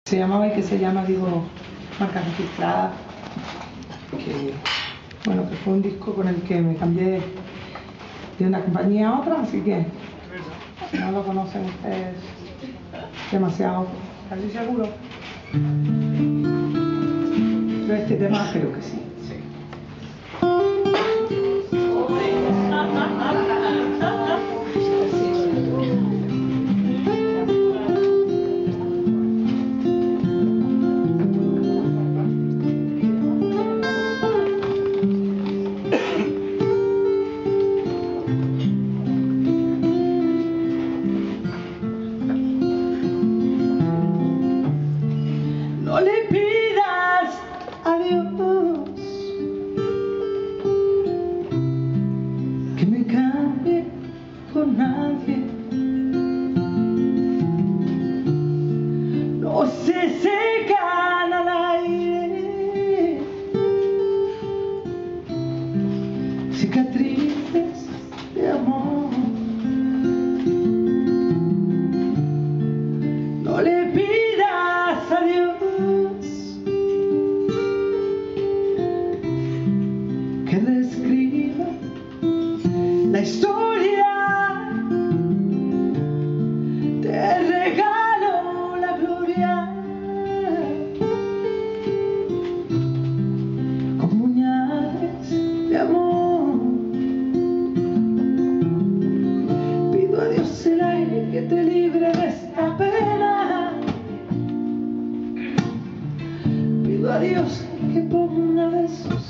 Se llamaba y que se llama, digo, Marca Registrada, que bueno, que fue un disco con el que me cambié de una compañía a otra, así que no lo conocen ustedes demasiado, casi seguro. Pero este tema creo que sí. No le pidas a Dios que me cambie por nadie. No se secan al aire cicatrices de amor. No le pidas a Dios que describa la historia. Te regalo la gloria con puñales de amor. Pido a Dios el aire que te libre de esta pena. Pido a Dios que ponga besos